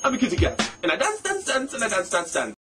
I'm a kitty cat, and I dance, dance, dance, and I dance, dance, dance.